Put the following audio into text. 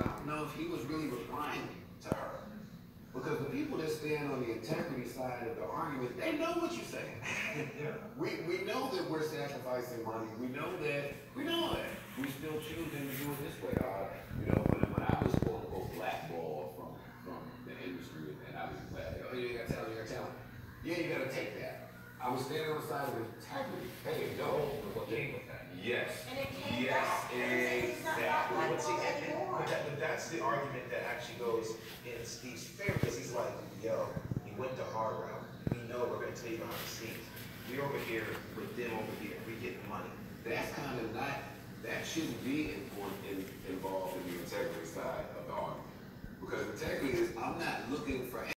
I don't know if he was really replying to her. Because the people that stand on the integrity side of the argument, they know what you're saying. We know that we're sacrificing money. We know that. We still choosing to do it this way. When I was quote unquote blackballed from the industry, and I was like, oh, you got talent, you got talent. Yeah, you got to take that. I was standing on the side of integrity. Hey, no. Yes. And it came yes, back. exactly. But that's the argument that actually goes in Steve's favor, because he's like, yo, you went the hard route. We know we're going to tell you behind the scenes. We're over here with them over here. We get money. That's kind of not, that shouldn't be involved in the integrity side of the argument. Because integrity is, I'm not looking for